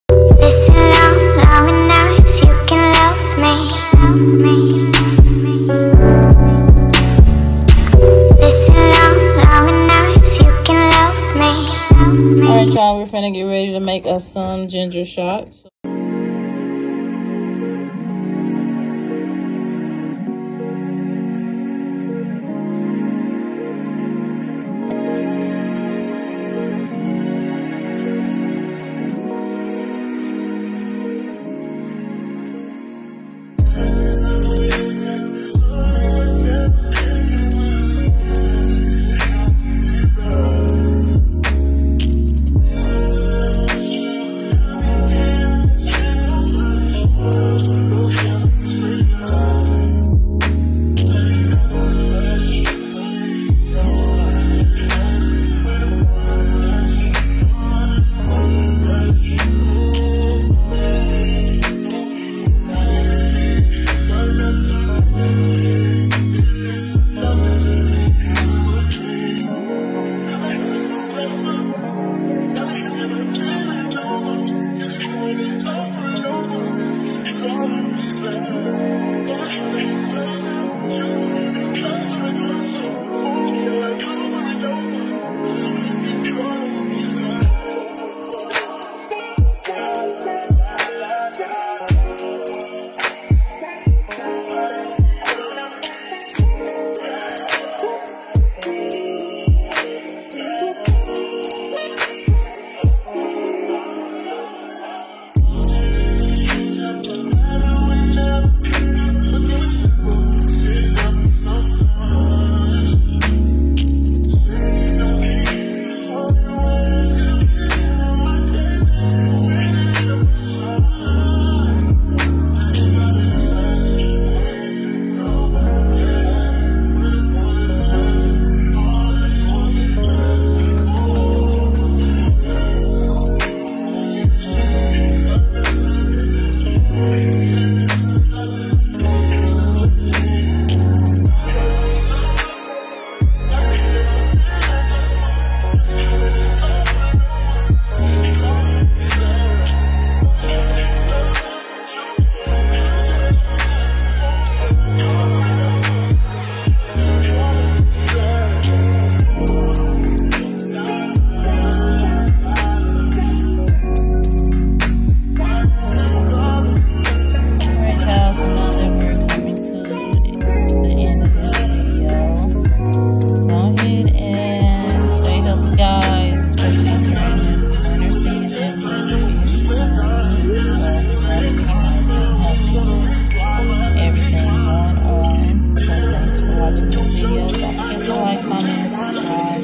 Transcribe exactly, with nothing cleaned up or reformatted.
Listen long, long enough, you can love me. Listen long, long enough, you can love me. Alright, y'all, we're finna get ready to make us some ginger shots. Everything going on. So thanks for watching this video. Don't forget to like, comment, subscribe.